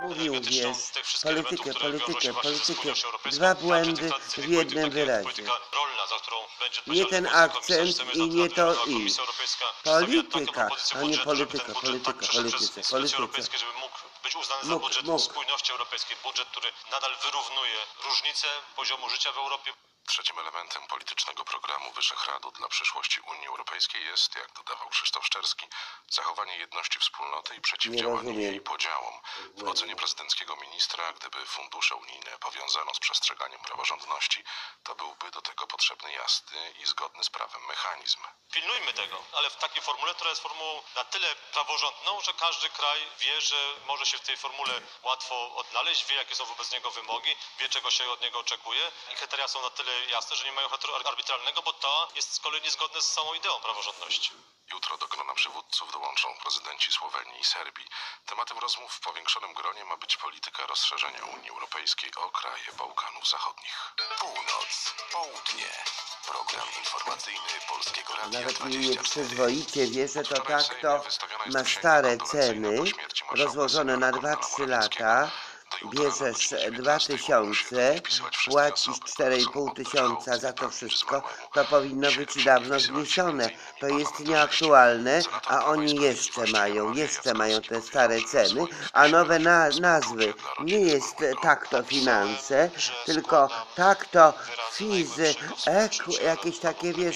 Mówił, energetyczną, wiesz, tych wszystkich elementów, które wiążą się właśnie ze politykę. spójnością europejską. Dwa Także błędy tych tradycyjnych w jednym polityk, tak jak wyrazie. polityka rolna, za którą będzie Nie odpowiedzialny ten polski komisarz. akcent Chcemy i nie to żeby i. Komisja Europejska przedstawiła takie Polityka, propozycje a nie budżetu, żeby ten polityka, budżet tak przeszedł przez polityce. instytucje europejskie, żeby mógł być uznany za budżet spójności europejskiej. Budżet, który nadal wyrównuje różnice poziomu życia w Europie. Trzecim elementem politycznego programu Wyszehradu dla przyszłości Unii Europejskiej jest, jak dodawał Krzysztof Szczerski, zachowanie jedności wspólnoty i przeciwdziałanie jej podziałom. W ocenie prezydenckiego ministra, gdyby fundusze unijne powiązano z przestrzeganiem praworządności, to byłby do tego potrzebny jasny i zgodny z prawem mechanizm. Pilnujmy tego, ale w takiej formule, która jest formułą na tyle praworządną, że każdy kraj wie, że może się w tej formule łatwo odnaleźć, wie, jakie są wobec niego wymogi, wie, czego się od niego oczekuje i kryteria są na tyle jasne, że nie mają charakteru arbitralnego, bo to jest z kolei niezgodne z samą ideą praworządności. Jutro do grona przywódców dołączą prezydenci Słowenii i Serbii. Tematem rozmów w powiększonym gronie ma być polityka rozszerzenia Unii Europejskiej o kraje Bałkanów Zachodnich. Północ, południe. Program informacyjny Polskiego Radia Nawet mi 24. przyzwoicie wierzę, to tak to na stare ceny rozłożone na 2-3 lata. Bierzesz 2000, płacisz 4,5 tysiąca za to wszystko, to powinno być dawno zniesione. To jest nieaktualne, a oni jeszcze mają te stare ceny, a nowe nazwy. Nie jest tak to finanse, tylko tak to fizy, jakieś takie, wiesz,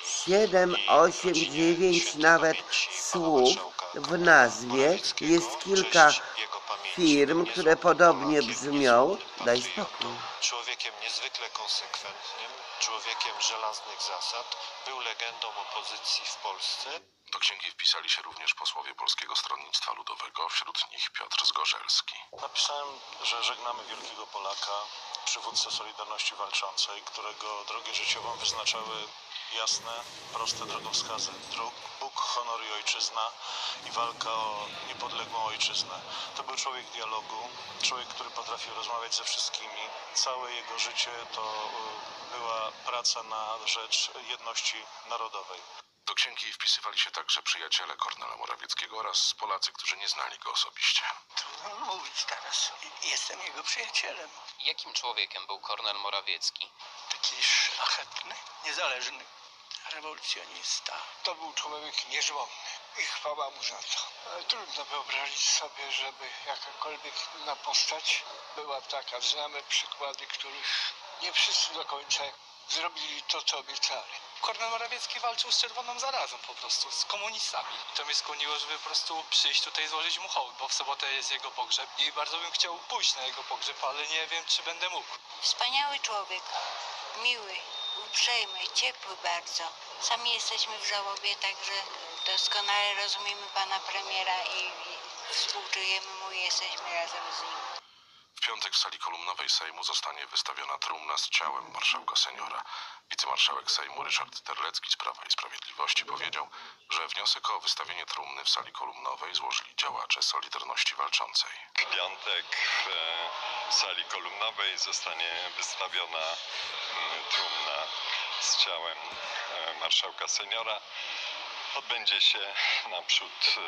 7, 8, 9 nawet słów w nazwie. Jest kilka firm, które podobnie brzmią. Daj spokój. Człowiekiem niezwykle konsekwentnym, człowiekiem żelaznych zasad, był legendą opozycji w Polsce. Do księgi wpisali się również posłowie Polskiego Stronnictwa Ludowego, wśród nich Piotr Zgorzelski. Napisałem, że żegnamy wielkiego Polaka, przywódcę Solidarności Walczącej, którego drogę życiową wyznaczały jasne, proste drogowskazy. Bóg, honor i ojczyzna i walka o niepodległą ojczyznę. To był człowiek dialogu, człowiek, który potrafił rozmawiać ze wszystkimi. Całe jego życie to była praca na rzecz jedności narodowej. Do księgi wpisywali się także przyjaciele Kornela Morawieckiego oraz Polacy, którzy nie znali go osobiście. Trudno mówić teraz. Jestem jego przyjacielem. Jakim człowiekiem był Kornel Morawiecki? Taki szlachetny, niezależny rewolucjonista. To był człowiek niezłomny i chwała mu za to. Ale trudno wyobrazić sobie, żeby jakakolwiek inna postać była taka. Znamy przykłady, których nie wszyscy do końca zrobili to, co obiecali. Kornel Morawiecki walczył z czerwoną zarazą po prostu, z komunistami. I to mnie skłoniło, żeby po prostu przyjść tutaj i złożyć mu hołd, bo w sobotę jest jego pogrzeb i bardzo bym chciał pójść na jego pogrzeb, ale nie wiem, czy będę mógł. Wspaniały człowiek, miły, uprzejmy, ciepły bardzo. Sami jesteśmy w żałobie, także doskonale rozumiemy pana premiera i współczujemy mu i jesteśmy razem z nim. W piątek w sali kolumnowej Sejmu zostanie wystawiona trumna z ciałem marszałka seniora. Wicemarszałek Sejmu Ryszard Terlecki z Prawa i Sprawiedliwości powiedział, że wniosek o wystawienie trumny w sali kolumnowej złożyli działacze Solidarności Walczącej. W piątek w sali kolumnowej zostanie wystawiona trumna z ciałem marszałka seniora. Odbędzie się naprzód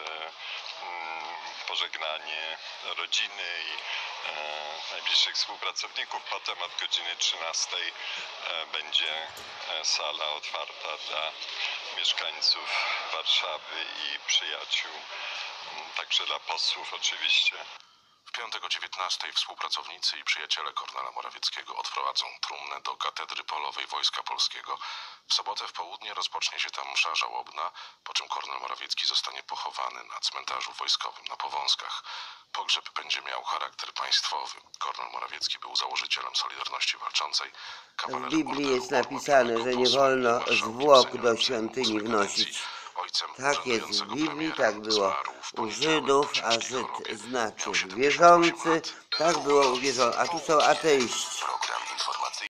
pożegnanie rodziny i najbliższych współpracowników. Potem od godziny 13 będzie sala otwarta dla mieszkańców Warszawy i przyjaciół, także dla posłów oczywiście. W piątek o 19 współpracownicy i przyjaciele Kornela Morawieckiego odprowadzą trumnę do Katedry Polowej Wojska Polskiego. W sobotę w południe rozpocznie się tam msza żałobna, po czym Kornel Morawiecki zostanie pochowany na cmentarzu wojskowym na Powązkach. Pogrzeb będzie miał charakter państwowy. Kornel Morawiecki był założycielem Solidarności Walczącej. W Biblii jest napisane, że nie wolno zwłok do świątyni wnosić. Tak jest w Biblii, tak było u Żydów, a Żyd znaczy wierzący, tak było u wierzących, a tu są ateiści.